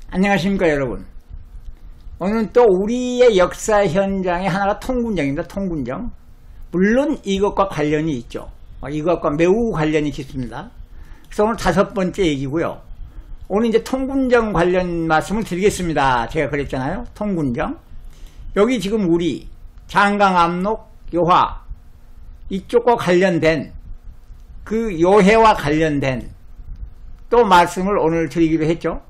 안녕하십니까 여러분. 오늘은 또 우리의 역사 현장의 하나가 통군정입니다. 통군정. 물론 이것과 관련이 있죠. 이것과 매우 관련이 깊습니다. 그래서 오늘 5번째 얘기고요. 오늘 이제 통군정 관련 말씀을 드리겠습니다. 제가 그랬잖아요. 통군정. 여기 지금 우리 장강, 압록, 요하 이쪽과 관련된 그 요해와 관련된 또 말씀을 오늘 드리기로 했죠.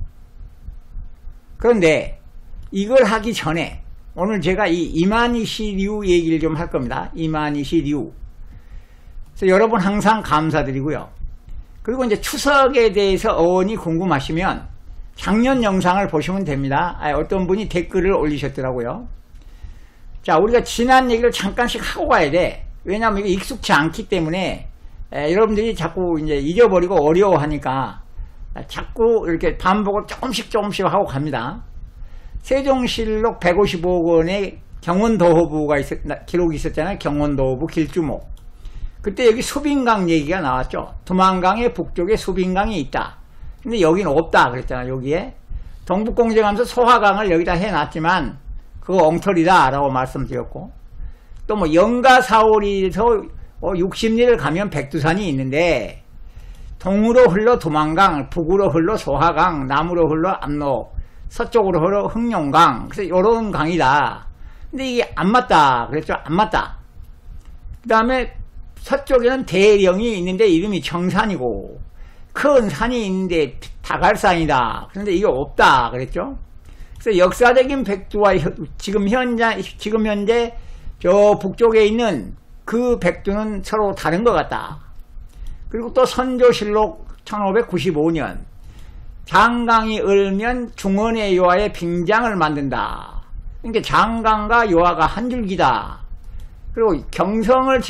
그런데 이걸 하기 전에 오늘 제가 이 이만희시류 얘기를 좀 할 겁니다. 이만희시류. 그래서 여러분 항상 감사드리고요. 그리고 이제 추석에 대해서 어원이 궁금하시면 작년 영상을 보시면 됩니다. 어떤 분이 댓글을 올리셨더라고요. 자, 우리가 지난 얘기를 잠깐씩 하고 가야 돼. 왜냐하면 이게 익숙치 않기 때문에 여러분들이 자꾸 이제 잊어버리고 어려워하니까 자꾸 이렇게 반복을 조금씩 하고 갑니다. 세종실록 155억 원의 경원도호부가 기록이 있었잖아요. 경원도호부 길주목. 그때 여기 수빈강 얘기가 나왔죠. 두만강의 북쪽에 수빈강이 있다. 근데 여기는 없다 그랬잖아요. 여기에 동북공정하면서 소화강을 여기다 해놨지만 그거 엉터리다 라고 말씀드렸고, 또 뭐 영가사오리에서 60리를 가면 백두산이 있는데 동으로 흘러 두만강, 북으로 흘러 소화강, 남으로 흘러 압록, 서쪽으로 흘러 흑룡강. 그래서 요런 강이다. 근데 이게 안 맞다 그랬죠. 안 맞다. 그 다음에 서쪽에는 대령이 있는데 이름이 청산이고 큰 산이 있는데 다갈산이다. 그런데 이게 없다 그랬죠. 그래서 역사적인 백두와 지금 현재 저 북쪽에 있는 그 백두는 서로 다른 것 같다. 그리고 또 선조실록 1595년 장강이 얼면 중원의 요하의 빙장을 만든다. 그러니까 장강과 요하가 한 줄기다. 그리고 경성을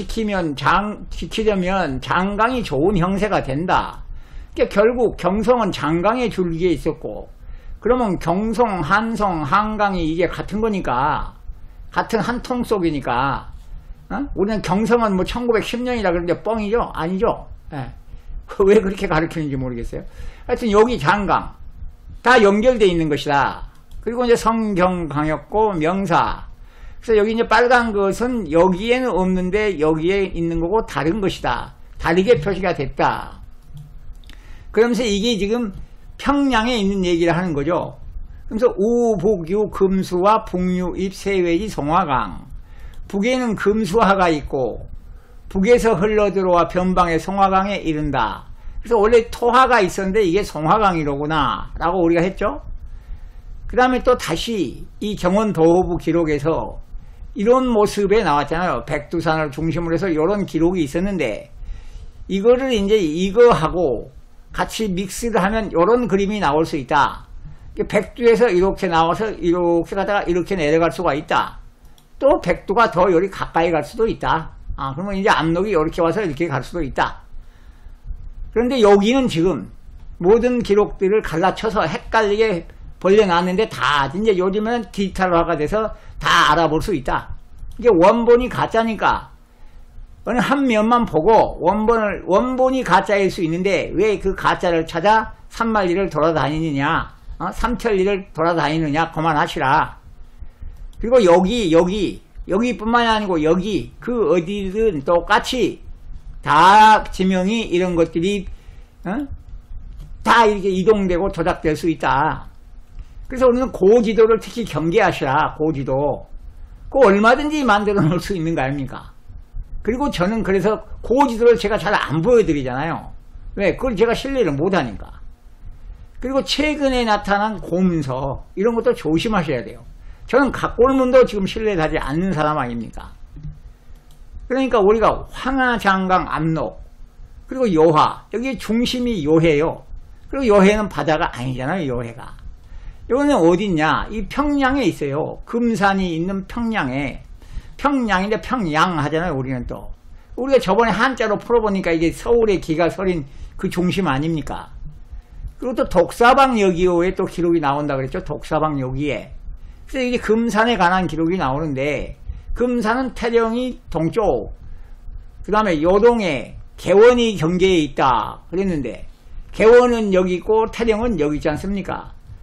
지키려면 장강이 좋은 형세가 된다. 그러니까 결국 경성은 장강의 줄기에 있었고, 그러면 경성, 한성, 한강이 이게 같은 거니까, 같은 한 통 속이니까, 우리는 경성은 뭐 1910년이라 그러는데 뻥이죠? 아니죠? 네. 왜 그렇게 가르치는지 모르겠어요. 하여튼 여기 장강 다 연결되어 있는 것이다. 그리고 이제 성경강였고 명사. 그래서 여기 이제 빨간 것은 여기에는 없는데 여기에 있는 거고 다른 것이다. 다르게 표시가 됐다. 그러면서 이게 지금 평양에 있는 얘기를 하는 거죠. 그래서 우북유 금수와 북유입 세외지 송화강. 북에는 금수하가 있고 북에서 흘러들어와 변방의 송화강에 이른다. 그래서 원래 토하가 있었는데 이게 송화강이로구나 라고 우리가 했죠. 그 다음에 또 다시 이 경원도호부 기록에서 이런 모습에 나왔잖아요. 백두산을 중심으로 해서 이런 기록이 있었는데 이거를 이제 이거하고 같이 믹스를 하면 이런 그림이 나올 수 있다. 백두에서 이렇게 나와서 이렇게 가다가 이렇게 내려갈 수가 있다. 또 백두가 더 요리 가까이 갈 수도 있다. 그러면 이제 압록이 이렇게 와서 이렇게 갈 수도 있다. 그런데 여기는 지금 모든 기록들을 갈라쳐서 헷갈리게 벌려놨는데 다 이제 요즘에는 디지털화가 돼서 다 알아볼 수 있다. 이게 원본이 가짜니까 어느 한 면만 보고 원본이 가짜일 수 있는데 왜 그 가짜를 찾아 산만리를 돌아다니느냐, 삼천리를 돌아다니느냐, 그만하시라. 그리고 여기뿐만이 아니고 여기 그 어디든 똑같이 다 지명이 이런 것들이 다 이렇게 이동되고 조작될 수 있다. 그래서 우리는 고지도를 특히 경계하시라. 고지도 그거 얼마든지 만들어 놓을 수 있는 거 아닙니까? 그리고 저는 그래서 고지도를 제가 잘 안 보여드리잖아요. 왜? 그걸 제가 신뢰를 못하니까. 그리고 최근에 나타난 곰서 이런 것도 조심하셔야 돼요. 저는 각골문도 지금 신뢰하지 않는 사람 아닙니까? 그러니까 우리가 황하, 장강, 압록 그리고 요하, 여기 중심이 요해요. 그리고 요해는 바다가 아니잖아요. 요해가 여기는 어딨냐? 이 평양에 있어요. 금산이 있는 평양에. 평양인데 평양 하잖아요. 우리는 또 우리가 저번에 한자로 풀어보니까 이게 서울의 기가 서린 그 중심 아닙니까? 그리고 또 독사방여기호에 또 기록이 나온다 그랬죠. 독사방여기에. 그래서 이게 금산에 관한 기록이 나오는데 금산은 태령이 동쪽, 그 다음에 요동에 개원이 경계에 있다 그랬는데 개원은 여기 있고 태령은 여기 있지 않습니까?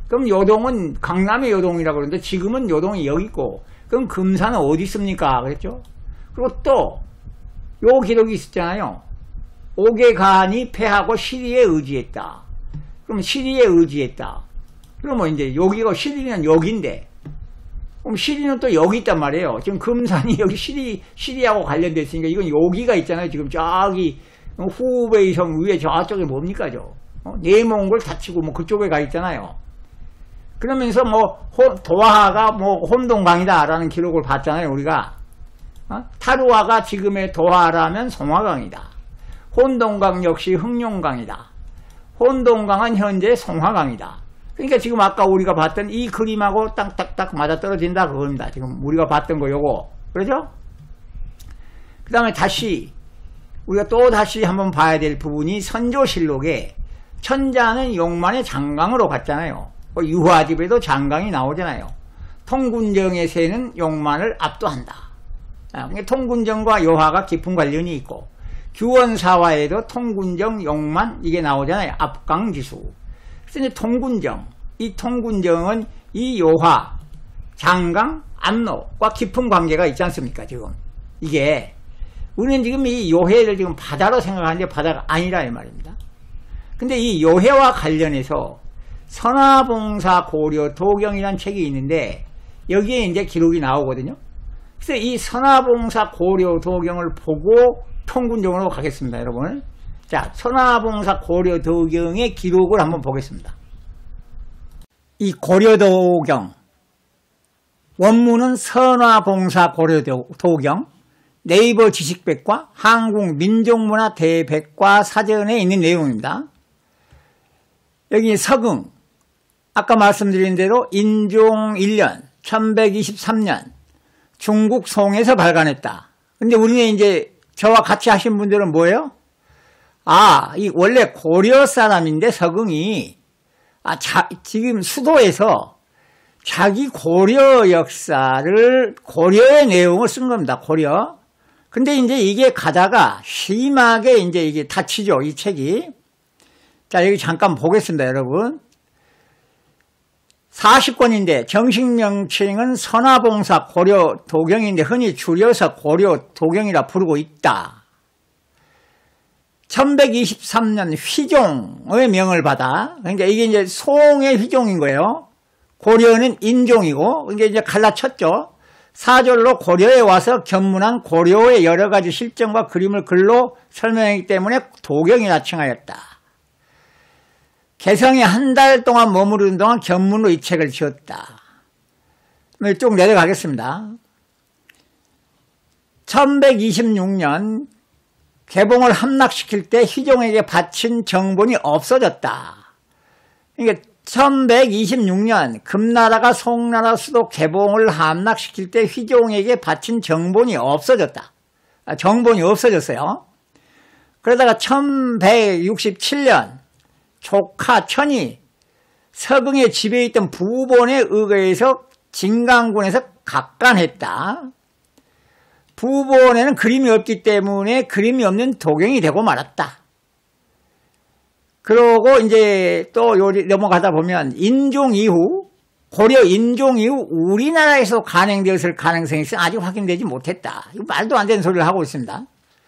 그럼 요동은 강남의 요동이라고 그러는데 지금은 요동이 여기 있고, 그럼 금산은 어디 있습니까? 그랬죠? 그리고 또 요 기록이 있었잖아요. 옥외간이 패하고 시리에 의지했다. 그럼 시리에 의지했다. 그러면 이제 여기가 시리는 여기인데, 그럼 시리는 또 여기 있단 말이에요. 지금 금산이 여기 시리하고 관련돼 있으니까 이건 여기가 있잖아요. 지금 저기 후베이성 위에 저쪽에 뭡니까 저? 내몽골 다치고 뭐 그쪽에 가 있잖아요. 그러면서 뭐 도하가 뭐 혼동강이다라는 기록을 봤잖아요. 우리가 타루아가 지금의 도하라면 송화강이다. 혼동강 역시 흑룡강이다. 혼동강은 현재 송화강이다. 그러니까 지금 아까 우리가 봤던 이 그림하고 딱딱딱 맞아떨어진다 그겁니다. 지금 우리가 봤던 거 요거. 그러죠? 그 다음에 다시 우리가 또 다시 한번 봐야 될 부분이 선조실록에 천자는 용만의 장강으로 갔잖아요. 유화집에도 장강이 나오잖아요. 통군정의 세는 용만을 압도한다. 통군정과 요화가 깊은 관련이 있고, 규원사화에도 통군정, 용만 이게 나오잖아요. 압강지수. 그래서 이제 통군정, 이 통군정은 이 요화, 장강, 압록과 깊은 관계가 있지 않습니까? 지금 이게 우리는 지금 이 요해를 지금 바다로 생각하는데 바다가 아니라 이 말입니다. 근데 이 요해와 관련해서 선화봉사 고려 도경이라는 책이 있는데 여기에 이제 기록이 나오거든요. 그래서 이 선화봉사 고려 도경을 보고 통군정으로 가겠습니다, 여러분. 자, 선화봉사 고려 도경의 기록을 한번 보겠습니다. 이 고려 도경 원문은 선화봉사 고려 도경 네이버 지식백과 한국민족문화 대백과 사전에 있는 내용입니다. 여기 서긍, 아까 말씀드린 대로 인종 1년 1123년 중국 송에서 발간했다. 근데 우리는 이제 저와 같이 하신 분들은 뭐예요? 이 원래 고려 사람인데 서긍이 지금 수도에서 자기 고려 역사를, 고려의 내용을 쓴 겁니다. 고려. 근데 이제 이게 가다가 심하게 이제 이게 다치죠, 이 책이. 자, 여기 잠깐 보겠습니다, 여러분. 40권인데 정식 명칭은 선화봉사 고려 도경인데 흔히 줄여서 고려 도경이라 부르고 있다. 1123년 휘종의 명을 받아. 그러니까 이게 이제 송의 휘종인 거예요. 고려는 인종이고, 그러니까 이제 갈라쳤죠. 사절로 고려에 와서 견문한 고려의 여러 가지 실정과 그림을 글로 설명했기 때문에 도경이라 칭하였다. 개성에 한 달 동안 머무르는 동안 견문으로 이 책을 지었다. 쭉 내려가겠습니다. 1126년 개봉을 함락시킬 때 휘종에게 바친 정본이 없어졌다. 그러니까 1126년 금나라가 송나라 수도 개봉을 함락시킬 때 휘종에게 바친 정본이 없어졌다. 정본이 없어졌어요. 그러다가 1167년 조카 천이 서긍의 집에 있던 부본에 의거해서 진강군에서 각간했다. 부본에는 그림이 없기 때문에 그림이 없는 도경이 되고 말았다. 그러고 이제 또 넘어가다 보면 인종 이후, 고려 인종 이후 우리나라에서 간행되었을 가능성이 아직 확인되지 못했다. 이거 말도 안 되는 소리를 하고 있습니다.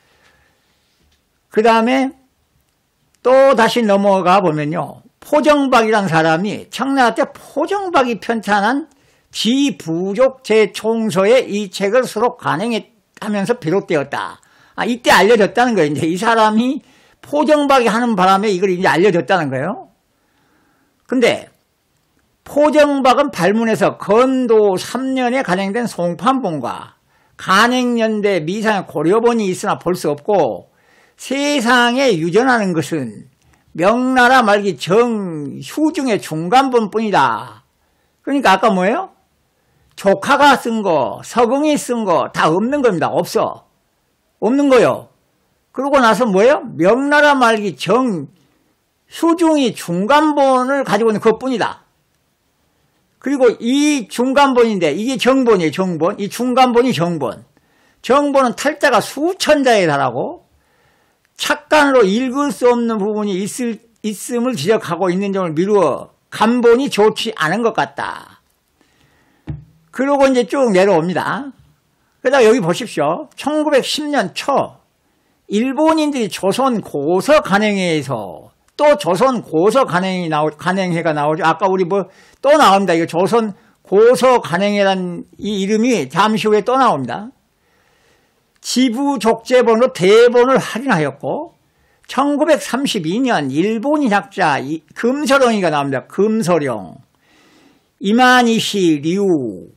그 다음에 또 다시 넘어가 보면요. 포정박이라는 사람이 청나라 때 포정박이 편찬한 지부족 제총서에 이 책을 수록 간행하면서 비롯되었다. 이때 알려졌다는 거예요. 이제 이 사람이 포정박이 하는 바람에 이걸 이제 알려졌다는 거예요. 근데 포정박은 발문에서 건도 3년에 간행된 송판본과 간행연대 미상의 고려본이 있으나 볼 수 없고 세상에 유전하는 것은 명나라 말기 정휴중의 중간본뿐이다. 그러니까 아까 뭐예요? 조카가 쓴 거, 서긍이 쓴 거 다 없는 겁니다. 없어. 없는 거요. 그러고 나서 뭐예요? 명나라 말기 정휴중이 중간본을 가지고 있는 그것뿐이다. 그리고 이 중간본인데 이게 정본이에요. 정본. 이 중간본이 정본. 정본은 탈자가 수천 자에 달하고 착간으로 읽을 수 없는 부분이 있음을 지적하고 있는 점을 미루어 간본이 좋지 않은 것 같다. 그러고 이제 쭉 내려옵니다. 그러다 여기 보십시오. 1910년 초 일본인들이 조선 고서 간행회에서 또 조선 고서 간행회가 나오죠. 아까 우리 또 나옵니다. 이거 조선 고서 간행회란 이 이름이 잠시 후에 또 나옵니다. 지부족제본으로 대본을 할인하였고 1932년 일본인 학자 금서룡이가 나옵니다. 금서룡, 이만희시 류,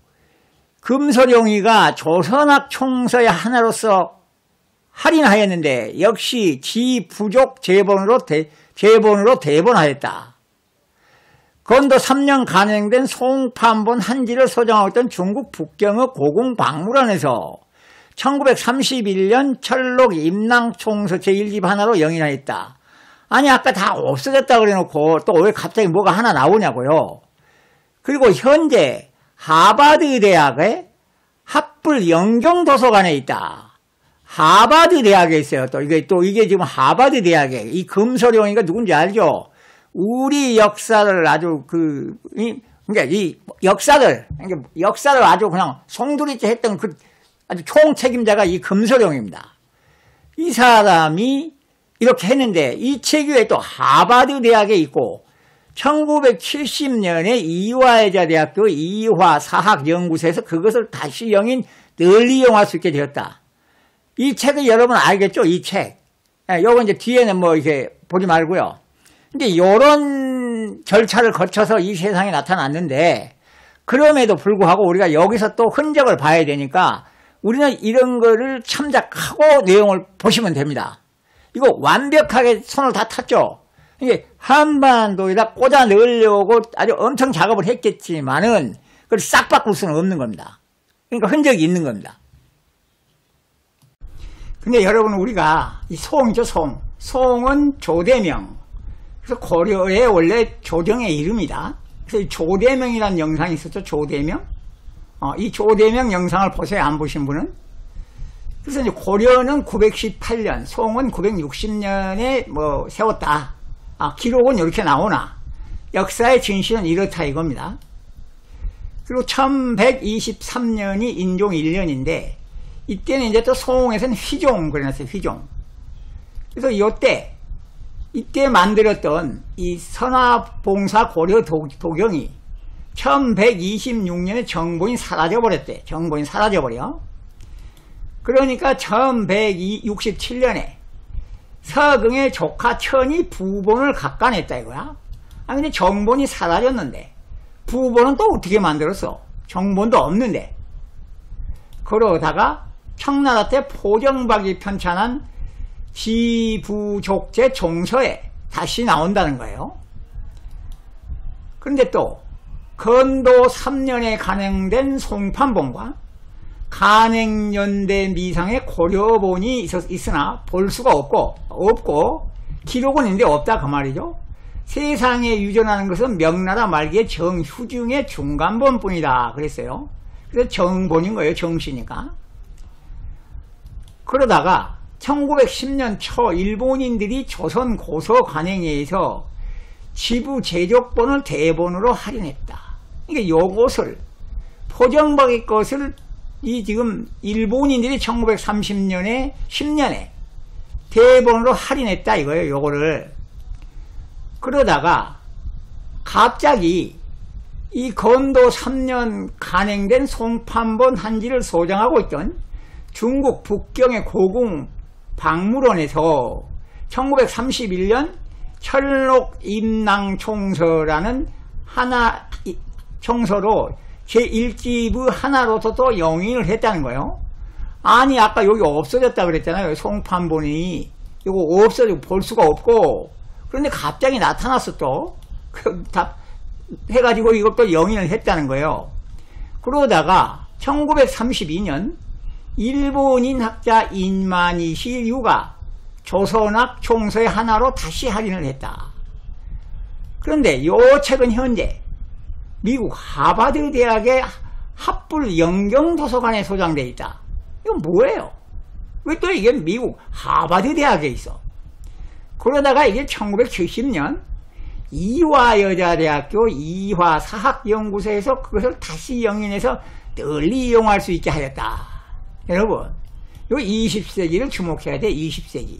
금서룡이가 조선학 총서의 하나로서 할인하였는데 역시 지부족 제본으로 대본하였다. 건도 3년 간행된 송판본 한지를 소장하고 있던 중국 북경의 고궁박물원에서 1931년 철록 임낭총서 제1집 하나로 영인하였다. 아니 아까 다 없어졌다 그래놓고 또 왜 갑자기 뭐가 하나 나오냐고요. 그리고 현재 하버드 대학의 합불 영경도서관에 있다. 하버드 대학에 있어요. 또 이게 지금 하버드 대학에 이 금서룡이가 누군지 알죠? 우리 역사를 아주 그러니까 이 역사를 아주 그냥 송두리째 했던 그 아주 총책임자가 이 금서룡입니다. 이 사람이 이렇게 했는데 이 책 위에 또 하버드 대학에 있고 1970년에 이화여자대학교 이화사학연구소에서 그것을 다시 널리 이용할 수 있게 되었다. 이 책을 여러분 알겠죠? 이 책. 요거 이제 뒤에는 뭐 이렇게 보지 말고요. 근데 요런 절차를 거쳐서 이 세상에 나타났는데 그럼에도 불구하고 우리가 여기서 또 흔적을 봐야 되니까 우리는 이런 거를 참작하고 내용을 보시면 됩니다. 이거 완벽하게 손을 다 탔죠. 이게 한반도에다 꽂아 넣으려고 아주 엄청 작업을 했겠지만은 그걸 싹 바꿀 수는 없는 겁니다. 그러니까 흔적이 있는 겁니다. 근데 여러분 우리가 이 송이죠, 송. 송은 조대명. 그래서 고려의 원래 조정의 이름이다. 그래서 이 조대명이라는 영상이 있었죠, 조대명. 이 조대명 영상을 보세요, 안 보신 분은. 그래서 이제 고려는 918년, 송은 960년에 뭐 세웠다. 기록은 이렇게 나오나 역사의 진실은 이렇다 이겁니다. 그리고 1123년이 인종 1년인데 이때는 이제 또 송에서는 휘종 그래놨어요. 휘종. 그래서 이때 만들었던 이 선화봉사 고려 도경이 1126년에 정본이 사라져버렸대. 정본이 사라져버려. 그러니까 1167년에 서경의 조카 천이 부본을 각간했다 이거야. 근데 정본이 사라졌는데 부본은 또 어떻게 만들었어? 정본도 없는데. 그러다가 청나라 때 포정박이 편찬한 지부족제 종서에 다시 나온다는 거예요. 그런데 또 건도 3년에 간행된 송판본과 간행연대 미상의 고려본이 있으나 볼 수가 없고 기록은 있는데 없다 그 말이죠. 세상에 유전하는 것은 명나라 말기의 정휴중의 중간본뿐이다 그랬어요. 그래서 정본인 거예요. 정시니까. 그러다가 1910년 초 일본인들이 조선 고서 간행회에서 지부 제족본을 대본으로 할인했다. 그러니까 요것을 포정박의 것을 이 지금 일본인들이 1930년에 10년에 대본으로 할인했다 이거예요. 요거를. 그러다가 갑자기 이 건도 3년 간행된 송판본 한지를 소장하고 있던 중국 북경의 고궁 박물원에서 1931년 철록 임낭총서라는 하나 총서로 제1집의 하나로서 또 영인을 했다는 거예요. 아니 아까 여기 없어졌다 그랬잖아요. 송판본이 이거 없어지고 볼 수가 없고 그런데 갑자기 나타났어 또 다 해가지고 이것도 영인을 했다는 거예요. 그러다가 1932년 일본인 학자 인마니시 류가 조선학 총서의 하나로 다시 할인을 했다. 그런데 이 책은 현재 미국 하버드 대학의 합불 영경도서관에 소장되어 있다. 이건 뭐예요? 왜 또 이게 미국 하버드 대학에 있어? 그러다가 이게 1970년 이화여자대학교 이화사학연구소에서 그것을 다시 영인해서 널리 이용할 수 있게 하였다. 여러분, 이 20세기를 주목해야 돼. 20세기.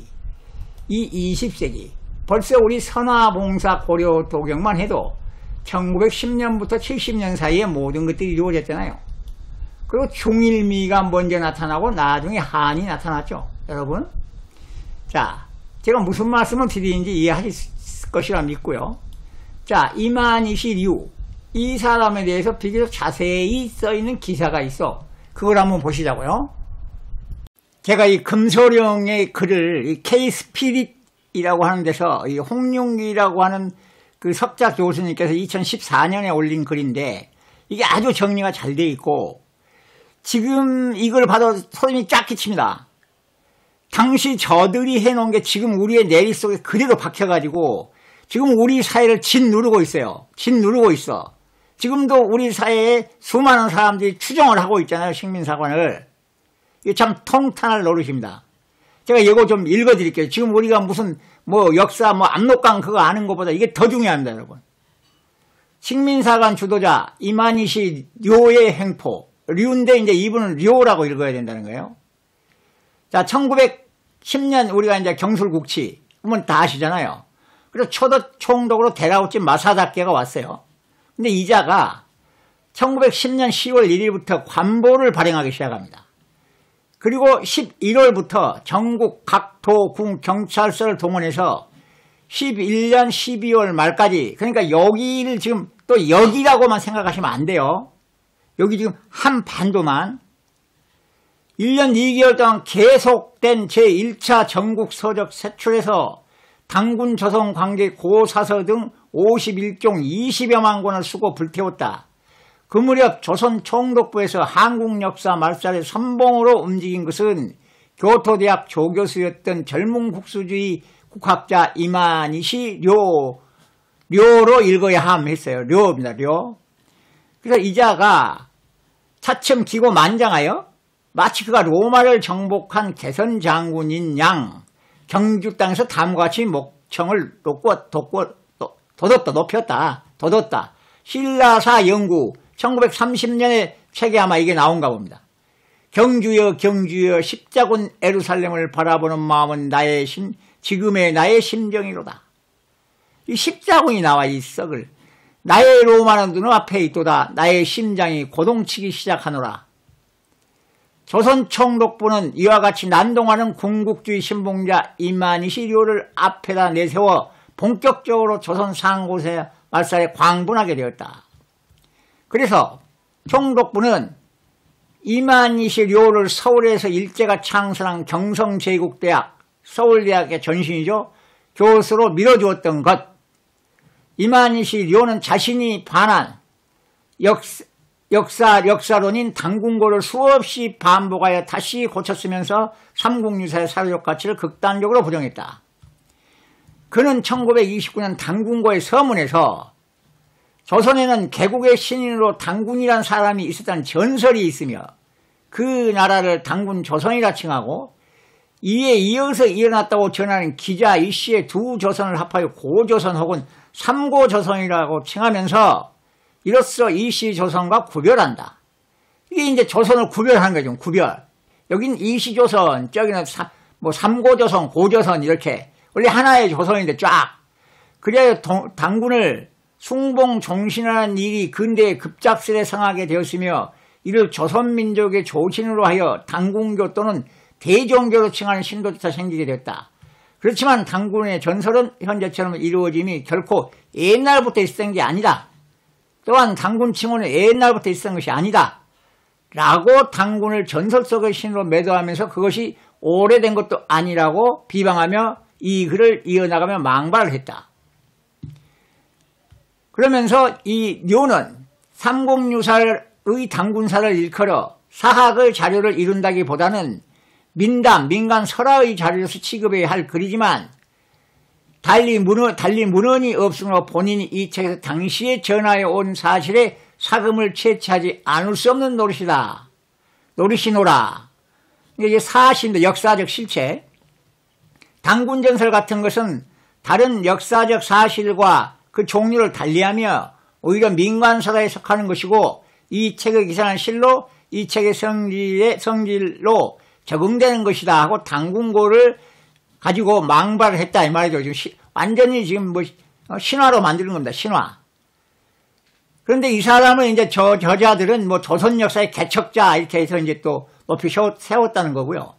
이 20세기. 벌써 우리 선화봉사 고려 도경만 해도 1910년부터 70년 사이에 모든 것들이 이루어졌잖아요. 그리고 중일미가 먼저 나타나고 나중에 한이 나타났죠. 여러분, 자, 제가 무슨 말씀을 드리는지 이해하실 것이라 믿고요. 자, 이만희씨 이 사람에 대해서 비교적 자세히 써있는 기사가 있어. 그걸 한번 보시자고요. 제가 이 금소령의 글을 이 K-스피릿이라고 하는 데서 이 홍룡기라고 하는 그 석자 교수님께서 2014년에 올린 글인데 이게 아주 정리가 잘 돼 있고 지금 이걸 봐도 소름이 쫙 끼칩니다. 당시 저들이 해놓은 게 지금 우리의 내리 속에 그대로 박혀가지고 지금 우리 사회를 짓누르고 있어요. 짓누르고 있어. 지금도 우리 사회에 수많은 사람들이 추종을 하고 있잖아요. 식민사관을. 이게 참 통탄할 노릇입니다. 제가 이거 좀 읽어드릴게요. 지금 우리가 무슨 역사 압록강 그거 아는 것보다 이게 더 중요합니다. 여러분. 식민사관 주도자 이만희씨 료의 행포. 류인데 이제 이분은 료라고 읽어야 된다는 거예요. 자, 1910년 우리가 이제 경술국치 그러면 다 아시잖아요. 그래서 총독으로 데라우치 마사다케가 왔어요. 근데 이자가 1910년 10월 1일부터 관보를 발행하기 시작합니다. 그리고 11월부터 전국 각 도, 군, 경찰서를 동원해서 11년 12월 말까지, 그러니까 여기를 지금 또 여기라고만 생각하시면 안 돼요. 여기 지금 한 반도만 1년 2개월 동안 계속된 제1차 전국 서적 세출에서 당군 조선 관계 고사서 등 51종 20여만 권을 쓰고 불태웠다. 그 무렵 조선 총독부에서 한국 역사 말살의 선봉으로 움직인 것은 교토대학 조교수였던 젊은 국수주의 국학자 이만희씨 료로 읽어야 함 했어요. 료입니다. 료. 그래서 이자가 차츰 기고 만장하여 마치 그가 로마를 정복한 개선 장군인 양 경주 땅에서 다음과 같이 목청을 돋웠다. 신라사 연구 1930년에 책에 아마 이게 나온가 봅니다. 경주여 십자군 예루살렘을 바라보는 마음은 지금의 나의 심정이로다. 이 십자군이 나와 이 썩을. 나의 로마는 눈앞에 있도다. 나의 심장이 고동치기 시작하노라. 조선 총독부는 이와 같이 난동하는 군국주의 신봉자 이만희씨 료를 앞에다 내세워 본격적으로 조선 상고세 말살에 광분하게 되었다. 그래서 총독부는 이만희씨 료를 서울에서 일제가 창설한 경성제국대학, 서울대학의 전신이죠. 교수로 밀어주었던 것. 이만희씨 료는 자신이 반한 역사론인 당군고를 수없이 반복하여 다시 고쳤으면서 삼국유사의 사료적 가치를 극단적으로 부정했다. 그는 1929년 당군고의 서문에서 조선에는 개국의 신인으로 당군이란 사람이 있었다는 전설이 있으며 그 나라를 당군 조선이라 칭하고 이에 이어서 일어났다고 전하는 기자 이씨의 두 조선을 합하여 고조선 혹은 삼고조선이라고 칭하면서 이로써 이씨 조선과 구별한다. 이게 이제 조선을 구별하는 거죠. 구별. 여긴 이씨 조선, 저기는 삼고조선, 고조선 이렇게 원래 하나의 조선인데 쫙. 그래야 당군을 숭봉종신하는 일이 근대에 급작스레 성하게 되었으며 이를 조선민족의 조신으로 하여 당군교 또는 대종교로 칭하는 신도조차 생기게 되었다. 그렇지만 당군의 전설은 현재처럼 이루어짐이 결코 옛날부터 있었던 게 아니다. 또한 당군 칭호는 옛날부터 있었던 것이 아니다. 라고 당군을 전설 속의 신으로 매도하면서 그것이 오래된 것도 아니라고 비방하며 이 글을 이어나가며 망발을 했다. 그러면서 이 료는 삼국유사의 당군사를 일컬어 사학의 자료를 이룬다기보다는 민간 설화의 자료로서 취급해야 할 글이지만 달리 문헌이 없으므로 본인이 이 책에서 당시에 전하여 온 사실에 사금을 채취하지 않을 수 없는 노릇이다. 노릇이노라. 이게 사실도 역사적 실체. 당군전설 같은 것은 다른 역사적 사실과 그 종류를 달리하며 오히려 민간사다에 속하는 것이고 이 책의 기사는 실로 이 책의 성질로 적응되는 것이다 하고 당군고를 가지고 망발을 했다 이 말이죠. 지금 완전히 지금 뭐 신화로 만드는 겁니다. 신화. 그런데 이 사람은 이제 저자들은 뭐 조선 역사의 개척자 이렇게 해서 이제 또 높이 세웠다는 거고요.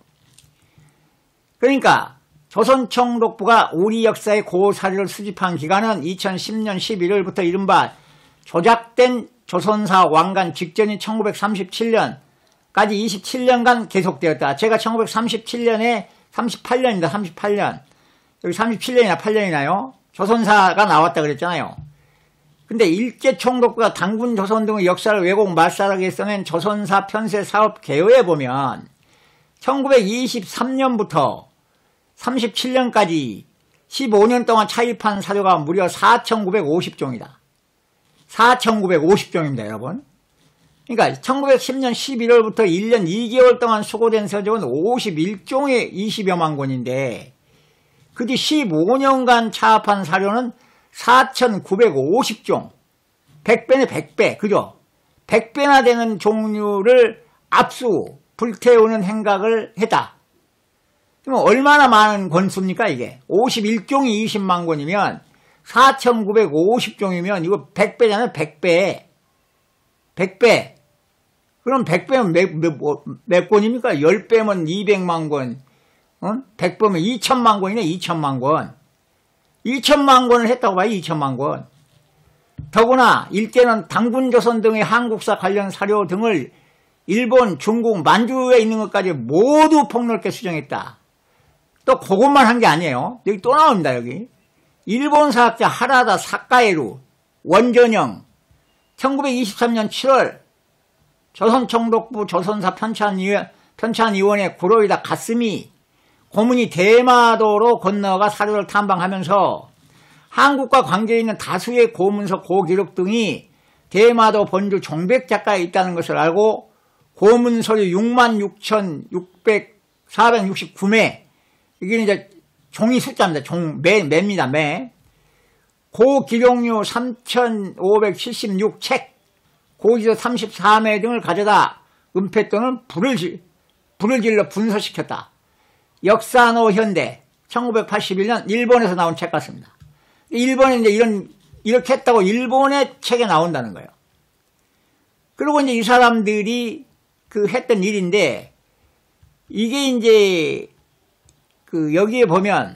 그러니까 조선총독부가 우리 역사의 고사리를 수집한 기간은 2010년 11월부터 이른바 조작된 조선사 왕관 직전인 1937년까지 27년간 계속되었다. 제가 1937년에 38년입니다. 38년. 여기 37년이나 8년이나요? 조선사가 나왔다 그랬잖아요. 근데 일제 총독부가 당군 조선 등의 역사를 왜곡 말살하게 써낸 조선사 편세 사업 개요에 보면 1923년부터 37년까지 15년 동안 차입한 사료가 무려 4,950종이다. 4,950종입니다, 여러분. 그러니까 1910년 11월부터 1년 2개월 동안 수고된 서적은 51종의 20여만 권인데 그 뒤 15년간 차압한 사료는 4,950종. 100배네 100배. 그죠? 100배나 되는 종류를 압수, 불태우는 행각을 했다. 그럼 얼마나 많은 권수입니까 이게? 51종이 20만 권이면 4,950종이면 이거 100배잖아요. 100배. 100배. 그럼 100배면 몇 권입니까? 10배면 200만 권. 100배면 2천만 권이네. 2천만 권. 2천만 권을 했다고 봐요. 2천만 권. 더구나 일제는 당군조선 등의 한국사 관련 사료 등을 일본, 중국, 만주에 있는 것까지 모두 폭넓게 수정했다. 또 그것만 한 게 아니에요. 여기 또 나옵니다. 여기. 일본 사학자 하라다 사카에루, 원전영, 1923년 7월 조선총독부 조선사 편찬위원회 구로이다 가스미 고문이 대마도로 건너가 사료를 탐방하면서 한국과 관계 있는 다수의 고문서, 고기록 등이 대마도 본주 종백작가에 있다는 것을 알고 고문서류 66,469매 이게 이제 종이 숫자입니다. 매입니다. 매. 고기록류 3,576책, 고지서 34매 등을 가져다 은폐 또는 불을 질러 분서시켰다. 역사노 현대 1981년 일본에서 나온 책 같습니다. 일본에 이제 이렇게 했다고 일본의 책에 나온다는 거예요. 그리고 이제 이 사람들이 그 했던 일인데 이게 이제 그 여기 보면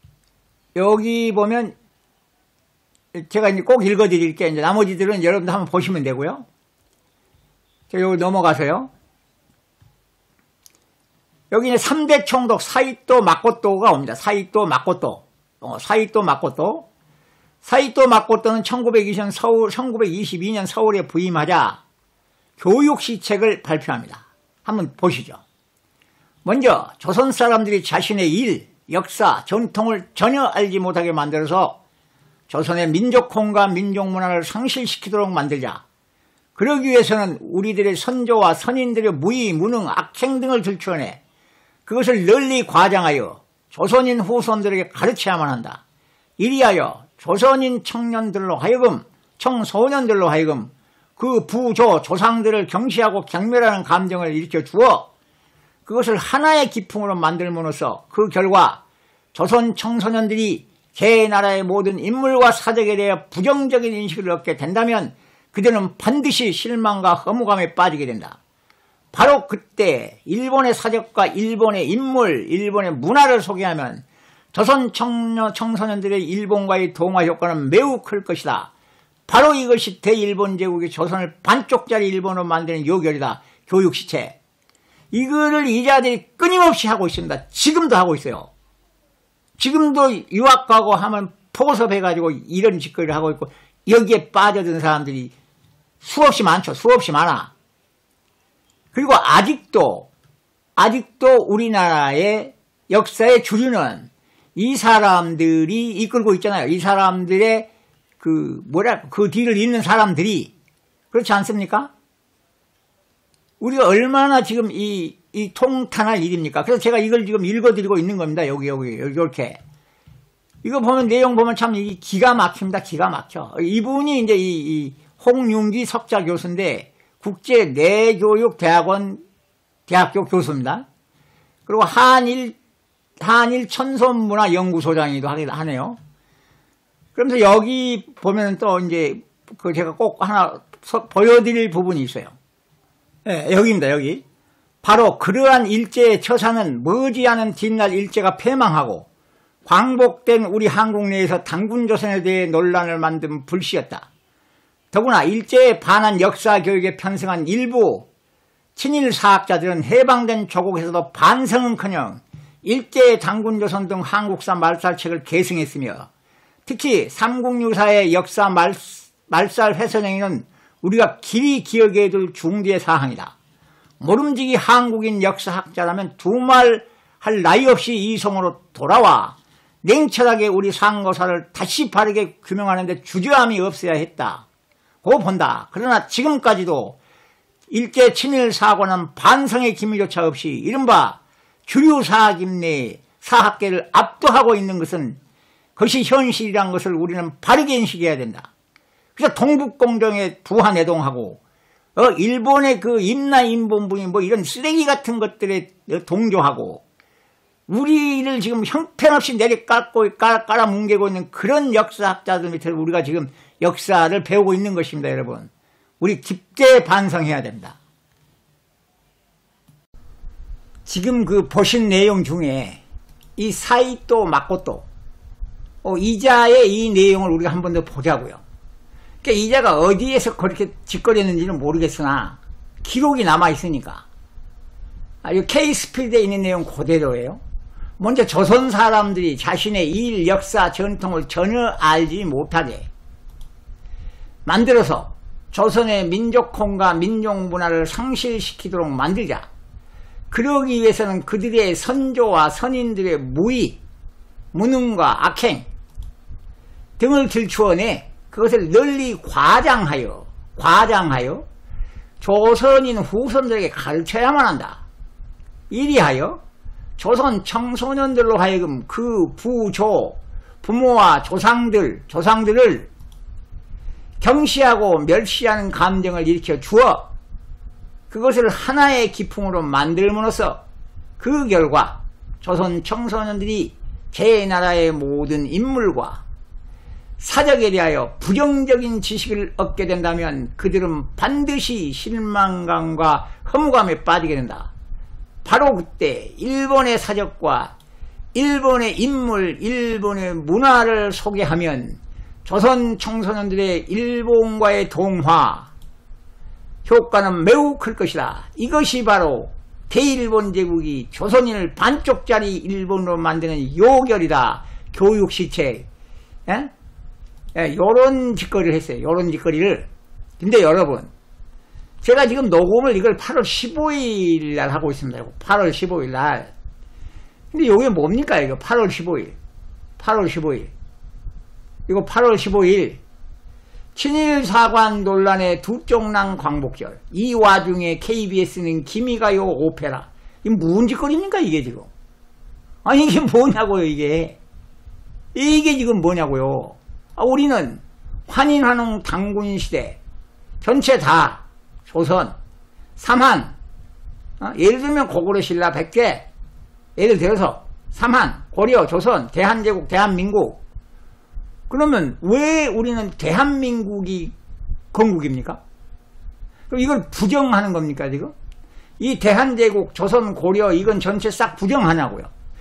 제가 이제 꼭 읽어드릴게요. 이제 나머지들은 여러분들 한번 보시면 되고요. 제가 여기 넘어가서요. 여기 이제 3대 총독 사이토 마코토가 옵니다. 사이토 마코토. 사이토 마코토는 1922년 서울에 부임하자 교육시책을 발표합니다. 한번 보시죠. 먼저 조선 사람들이 자신의 일, 역사, 전통을 전혀 알지 못하게 만들어서 조선의 민족혼과 민족문화를 상실시키도록 만들자. 그러기 위해서는 우리들의 선조와 선인들의 무의, 무능, 악행 등을 들추어내 그것을 널리 과장하여 조선인 후손들에게 가르쳐야만 한다. 이리하여 조선인 청소년들로 하여금 그 부조 조상들을 경시하고 경멸하는 감정을 일으켜 주어 그것을 하나의 기풍으로 만들므로써 그 결과 조선 청소년들이 개나라의 모든 인물과 사적에 대해 부정적인 인식을 얻게 된다면 그들은 반드시 실망과 허무감에 빠지게 된다. 바로 그때 일본의 사적과 일본의 인물, 일본의 문화를 소개하면 조선 청소년들의 일본과의 동화 효과는 매우 클 것이다. 바로 이것이 대일본 제국이 조선을 반쪽짜리 일본으로 만드는 요결이다. 교육시체. 이거를 이자들이 끊임없이 하고 있습니다. 지금도 하고 있어요. 지금도 유학 가고 하면 포섭해가지고 이런 짓거리를 하고 있고 여기에 빠져든 사람들이 수없이 많죠. 수없이 많아. 그리고 아직도 우리나라의 역사의 주류는 이 사람들이 이끌고 있잖아요. 이 사람들의 그 뒤를 잇는 사람들이 그렇지 않습니까? 우리가 얼마나 지금 이 통탄할 일입니까? 그래서 제가 이걸 지금 읽어드리고 있는 겁니다. 여기 이렇게 이거 보면 내용 보면 참 기가 막힙니다. 기가 막혀. 이분이 이제 이 홍윤기 석좌 교수인데 국제내교육대학원 대학교 교수입니다. 그리고 한일 천손문화연구소장이기도 하네요. 그러면서 여기 보면 또 이제 그 제가 꼭 하나 보여드릴 부분이 있어요. 네, 여기입니다. 여기. 바로 그러한 일제의 처사는 머지않은 뒷날 일제가 패망하고 광복된 우리 한국 내에서 단군조선에 대해 논란을 만든 불씨였다. 더구나 일제에 반한 역사교육에 편승한 일부 친일사학자들은 해방된 조국에서도 반성은커녕 일제의 단군조선 등 한국사 말살책을 계승했으며 특히 삼국유사의 역사 말살 훼손행위는 우리가 길이 기억해야 될 중대의 사항이다. 모름지기 한국인 역사학자라면 두말 할 나위 없이 이성으로 돌아와 냉철하게 우리 상고사를 다시 바르게 규명하는 데 주저함이 없어야 했다. 고 본다. 그러나 지금까지도 일제 친일 사고는 반성의 기미조차 없이 이른바 주류 사학임 내 사학계를 압도하고 있는 것은 그것이 현실이란 것을 우리는 바르게 인식해야 된다. 그래서 동북공정에 부하내동하고 일본의 그 임나인본분이 뭐 이런 쓰레기 같은 것들에 동조하고 우리를 지금 형편없이 깔아뭉개고 있는 그런 역사학자들 밑에서 우리가 지금 역사를 배우고 있는 것입니다. 여러분. 우리 깊게 반성해야 된다. 지금 그 보신 내용 중에 이 사이토 마코토 이자의 이 내용을 우리가 한 번 더 보자고요. 그러니까 이자가 어디에서 그렇게 짓거렸는지는 모르겠으나 기록이 남아있으니까 이 K스필드에 있는 내용 그대로예요. 먼저 조선 사람들이 자신의 일, 역사, 전통을 전혀 알지 못하게 만들어서 조선의 민족혼과 민족문화를 상실시키도록 만들자. 그러기 위해서는 그들의 선조와 선인들의 무의, 무능과 악행 등을 들추어내 그것을 널리 과장하여 조선인 후손들에게 가르쳐야만 한다. 이리하여 조선 청소년들로 하여금 그 부모와 조상들을 경시하고 멸시하는 감정을 일으켜 주어 그것을 하나의 기풍으로 만들므로써 그 결과 조선 청소년들이 제 나라의 모든 인물과 사적에 대하여 부정적인 지식을 얻게 된다면 그들은 반드시 실망감과 허무감에 빠지게 된다. 바로 그때 일본의 사적과 일본의 인물, 일본의 문화를 소개하면 조선 청소년들의 일본과의 동화 효과는 매우 클 것이다. 이것이 바로 대일본 제국이 조선인을 반쪽짜리 일본으로 만드는 요결이다. 교육시책. 요런 짓거리를 했어요. 요런 짓거리를. 근데 여러분, 제가 지금 녹음을 이걸 8월 15일 날 하고 있습니다. 8월 15일 날. 근데 이게 뭡니까, 이거? 8월 15일. 8월 15일. 이거 8월 15일. 친일사관 논란의 두쪽랑 광복절. 이 와중에 KBS는 기미가요 오페라. 이게 무슨 짓거리입니까, 이게 지금? 아니, 이게 뭐냐고요, 이게. 이게 지금 뭐냐고요. 우리는 환인환웅 당군시대 전체 다 조선, 삼한, 예를 들면 고구려신라 100개, 예를 들어서 삼한, 고려, 조선, 대한제국, 대한민국. 그러면 왜 우리는 대한민국이 건국입니까? 그럼 이걸 부정하는 겁니까, 지금? 이 대한제국, 조선, 고려, 이건 전체 싹 부정하냐고요.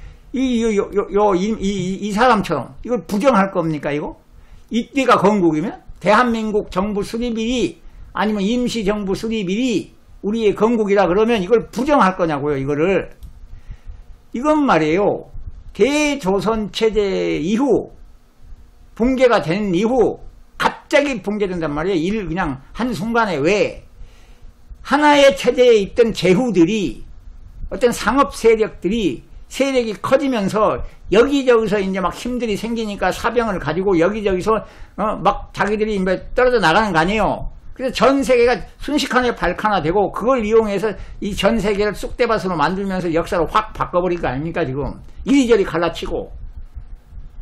이 사람처럼 이걸 부정할 겁니까, 이거? 이때가 건국이면? 대한민국 정부 수립일이 아니면 임시정부 수립일이 우리의 건국이라 그러면 이걸 부정할 거냐고요, 이거를. 이건 말이에요. 대조선 체제 이후, 붕괴가 된 이후 갑자기 붕괴된단 말이에요. 그냥 한순간에. 왜? 하나의 체제에 있던 제후들이 어떤 상업 세력이 커지면서 여기저기서 이제 막 힘들이 생기니까 사병을 가지고 여기저기서 막 자기들이 떨어져 나가는 거 아니에요. 그래서 전 세계가 순식간에 발칸화되고 그걸 이용해서 이 전 세계를 쑥대밭으로 만들면서 역사를 확 바꿔버릴 거 아닙니까, 지금. 이리저리 갈라치고.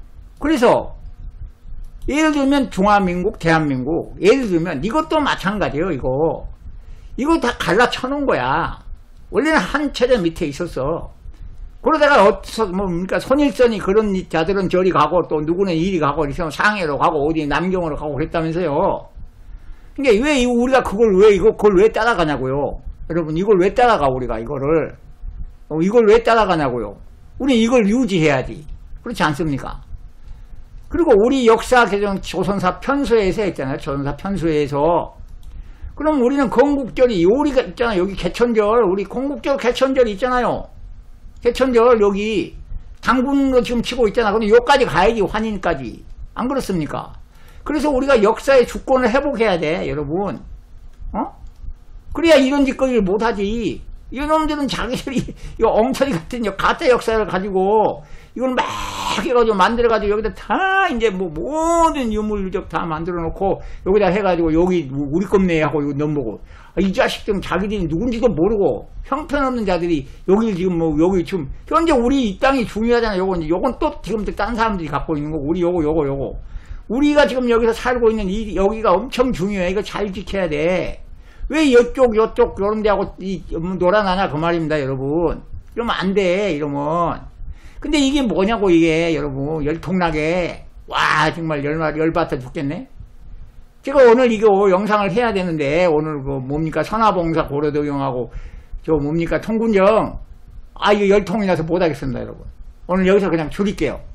그래서 예를 들면 중화민국, 대한민국, 예를 들면 이것도 마찬가지예요. 이거 다 갈라쳐놓은 거야. 원래는 한 체제 밑에 있었어. 그러다가 그러니까 손일선이 그런 자들은 저리 가고 또 누구는 이리 가고 상해로 가고 어디 남경으로 가고 그랬다면서요. 그러니까 왜 우리가 그걸 왜 따라가냐고요. 여러분, 이걸 왜 따라가, 우리가 이걸 왜 따라가냐고요. 우리 이걸 유지해야지. 그렇지 않습니까? 그리고 우리 역사 개정 조선사 편서에서 했잖아요. 조선사 편서에서. 그럼 우리는 건국절이, 우리가 있잖아요. 여기 개천절, 우리 건국절 개천절이 있잖아요. 개천절 여기 당군으로 지금 치고 있잖아. 그럼 여기까지 가야지, 환인까지. 안 그렇습니까? 그래서 우리가 역사의 주권을 회복해야 돼, 여러분. 그래야 이런 짓거리를 못하지. 이놈들은 자기들이 이 엉터리 같은 가짜 역사를 가지고 이걸 막 해가지고 만들어가지고 여기다 다 이제 모든 유물유적 다 만들어 놓고 여기다 해가지고 여기 우리 겁네 하고 이거 넘보고 이 자식들은 자기들이 누군지도 모르고 형편없는 자들이 여기 지금 여기 지금 현재 우리 이 땅이 중요하잖아. 요건 또 지금 딴 사람들이 갖고 있는 거고 우리 요거 우리가 지금 여기서 살고 있는 여기가 엄청 중요해. 이거 잘 지켜야 돼. 왜 이쪽 요런 데하고 놀아나냐 그 말입니다, 여러분. 이러면 안 돼, 이러면. 근데 이게 뭐냐고, 이게, 여러분. 열통나게. 와, 정말 열받아 죽겠네. 제가 오늘 이거 영상을 해야 되는데, 오늘 뭡니까, 선화봉사 고려도경하고, 뭡니까, 통군정. 이거 열통이 나서 못하겠습니다, 여러분. 오늘 여기서 그냥 줄일게요.